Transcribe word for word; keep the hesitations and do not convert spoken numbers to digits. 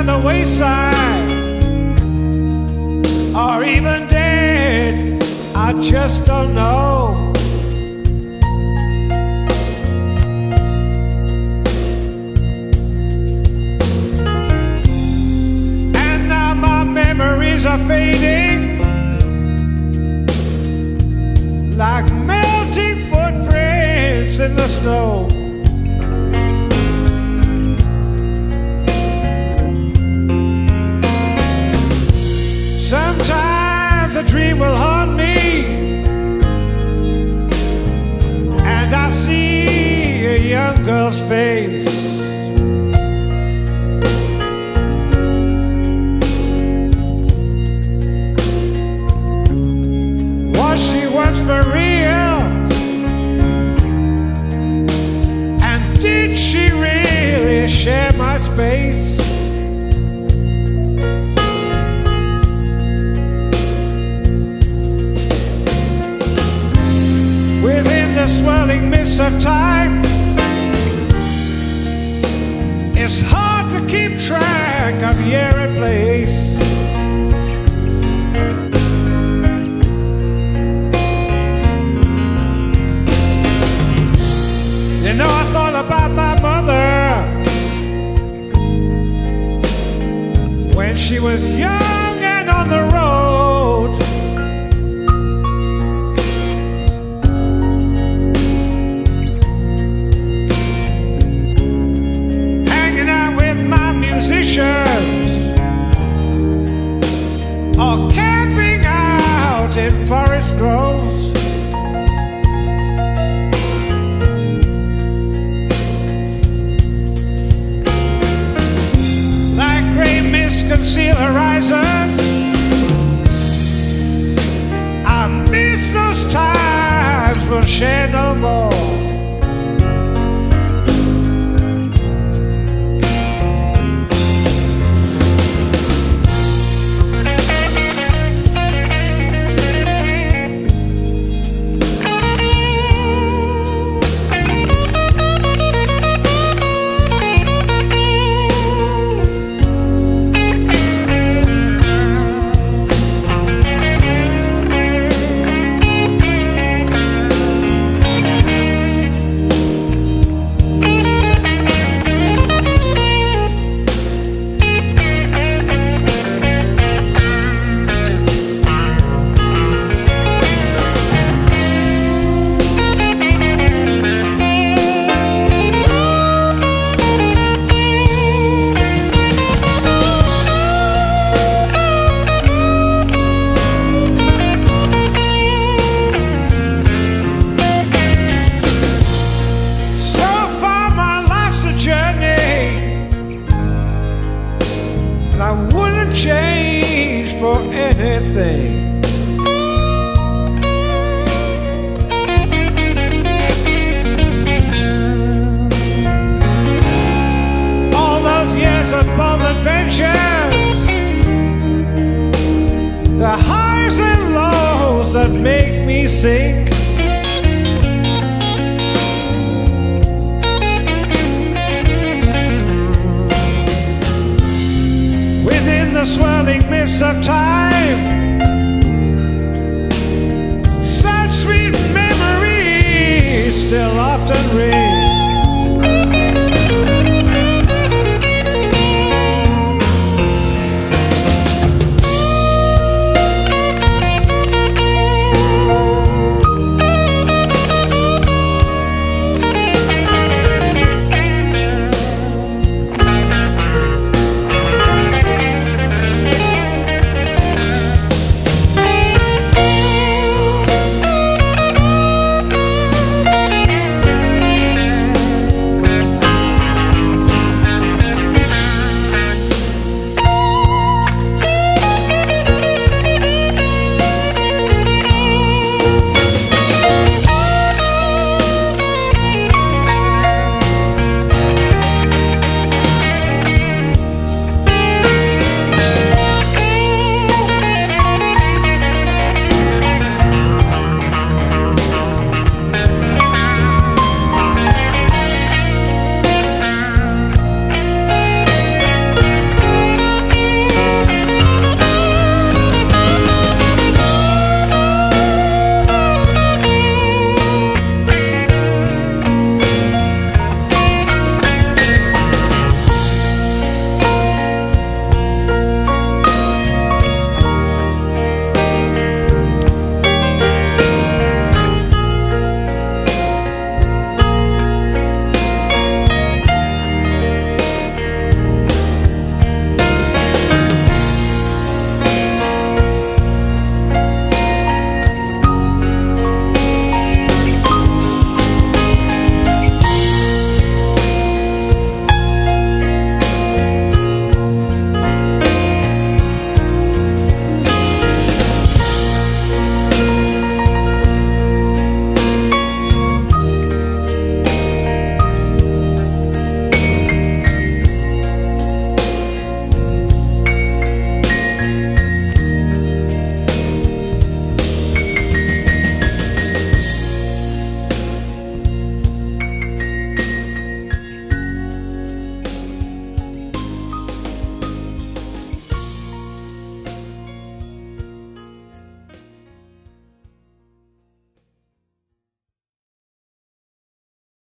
the wayside, or even dead, I just don't know. And now my memories are fading like melting footprints in the snow. Sometimes a dream will haunt me, and I see a young girl's face. Was she once for real? And did she really share my space? Within the swirling mist of time, it's hard to keep track of year and place. You know, I thought about my mother when she was young and on the road. Musicians, or camping out in forest groves. Like gray mist conceal horizons, I miss those times we'll share no more. I wouldn't change for anything. All those years of bold adventures, the highs and lows that make me sing. The swirling mist of time, such sweet memories still often ring.